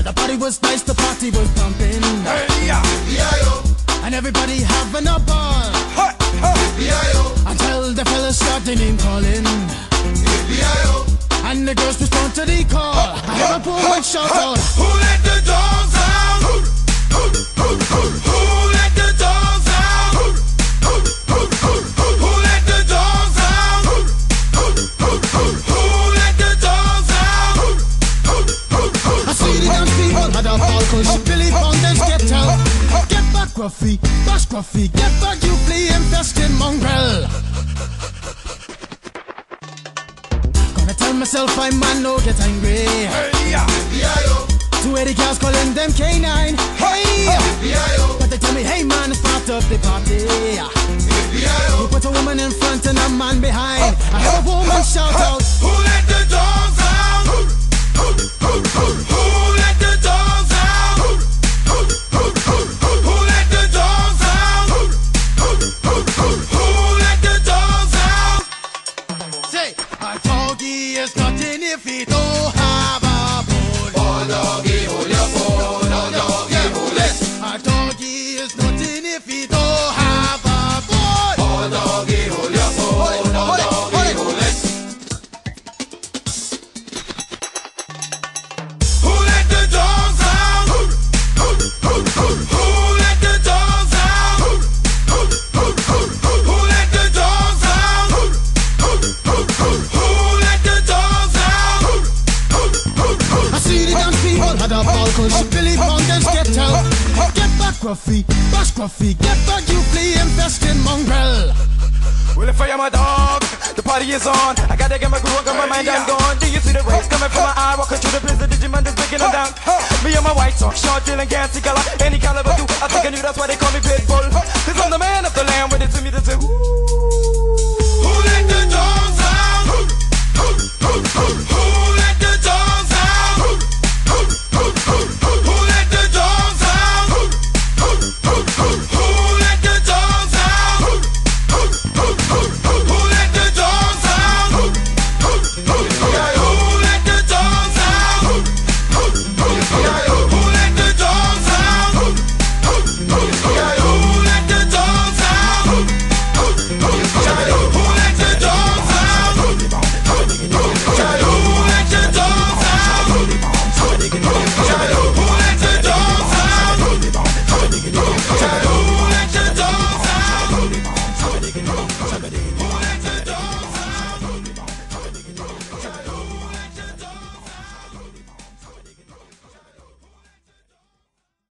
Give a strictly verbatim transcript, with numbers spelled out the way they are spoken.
The party was nice, the party was pumping. Hey, yeah. B I O. And everybody having a ball. Ha, ha. B I O. Until the fellas started name calling. B I O. And the girls respond to the call. I have a woman shout out. Who let the dogs out? Who, who, who, who, who let the dogs out? Who, who, who, who, who let the dogs out? Who, who, who, who, who let the dogs out? Who, who, who, who, I see the young people had a ball cause Billy Fountains get out. Get back Gruffy, bash Gruffy, get back you flea infested mongrel. Gonna tell myself I'm man, no get angry. hey, yeah. B I O. Two eighty cows calling them K nine. Hey, B I O. but they tell me, hey man, it's part of the party. B I O. You put a woman in front and a man behind. I have a woman shout out. Who let the dogs out? Who, who, who, who, who let the dogs out? Who, who, who, who, who, who let the dogs out? Who, who, who, who, who let the dogs out? Say, a doggy is nothing if he don't have a bone. Oh doggy, hold your bone. Oh doggy, hold it. A doggy is nothing if he don't have a bone. Oh doggy, hold your bone. Oh doggy, hold it. Who let the dogs out? Who, who, who, who, who let the dogs out? Who, who, who, who, who, who let the dogs out? Who, who, who, who, who let the dogs out? Who, who, who, who, I see the young people had a ball cause Billy Fountains get out. Get back Gruffy, bash Gruffy, get back you flea infested mongrel. Well, if I am a dog, the party is on. I gotta get my groove on, got my mind, I'm gone. Do you see the rays coming from my eye? Walking through the prison, Digimon is breaking them down. Me and my white talk, short, drill and gassy color. Any caliber do, I think I knew that's why they call me Pitbull.